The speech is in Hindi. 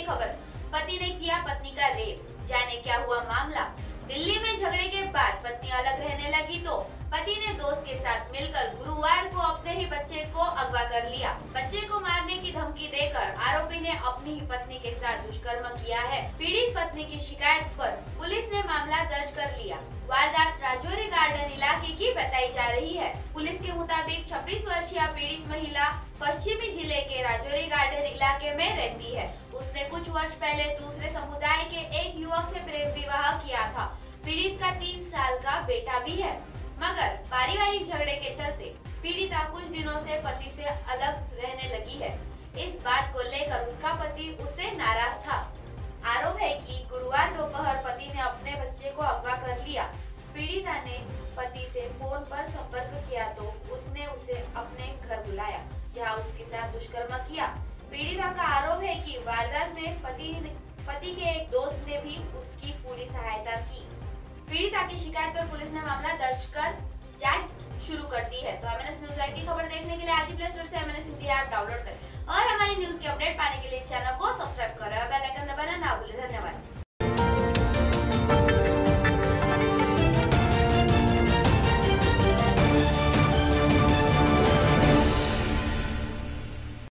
खबर, पति ने किया पत्नी का रेप, जाने क्या हुआ मामला। दिल्ली में झगड़े के बाद पत्नी अलग रहने लगी तो पति ने दोस्त के साथ मिलकर गुरुवार को अपने ही बच्चे को अगवा कर लिया। बच्चे को मारने की धमकी देकर आरोपी ने अपनी ही पत्नी के साथ दुष्कर्म किया है। पीड़ित पत्नी की शिकायत पर पुलिस ने मामला दर्ज कर लिया। वारदात राजौरी गार्डन इलाके की बताई जा रही है। पुलिस के मुताबिक 26 वर्षीय पीड़ित महिला पश्चिमी जिले के राजौरी गार्डन इलाके में रहती है। उसने कुछ वर्ष पहले दूसरे समुदाय के एक युवक से प्रेम विवाह किया था। पीड़ित का 3 साल का बेटा भी है, मगर पारिवारिक झगड़े के चलते पीड़िता कुछ दिनों से पति से अलग रहने लगी है। इस बात को लेकर उसका पति उससे नाराज था। आरोप है कि गुरुवार दोपहर पति ने अपने बच्चे को अगवा कर लिया। पीड़िता ने पति से फोन पर संपर्क किया तो उसने उसे अपने घर बुलाया, जहां उसके साथ दुष्कर्म किया। पीड़िता का आरोप है कि वारदात में पति के एक दोस्त ने भी उसकी पूरी सहायता की। पीड़िता की शिकायत पर पुलिस ने मामला दर्ज कर जांच शुरू कर दी है। तो एमएनएस न्यूज लाइव की खबर देखने के लिए आज ही प्ले स्टोर से एमएनएस हिंदी ऐप डाउनलोड करें और हमारी न्यूज की अपडेट पाने के लिए इस चैनल को सब्सक्राइब करें और बेल आइकन दबाना ना भूलें। धन्यवाद।